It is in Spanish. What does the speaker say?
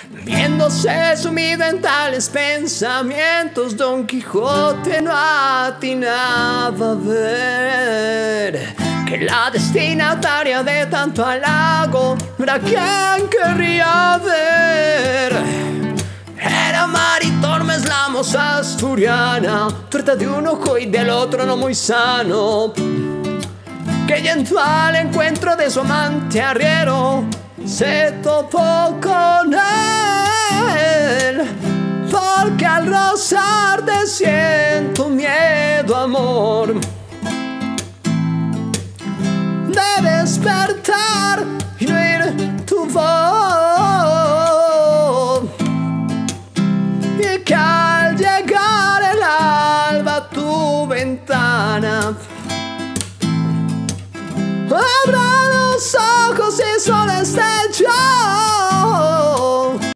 Viéndose sumido en tales pensamientos, Don Quijote no atinaba a ver que la destinataria de tanto halago era quien querría ver. Era Maritormes, la moza asturiana, tuerta de un ojo y del otro no muy sano, que yendo al encuentro de su amante arriero se topó con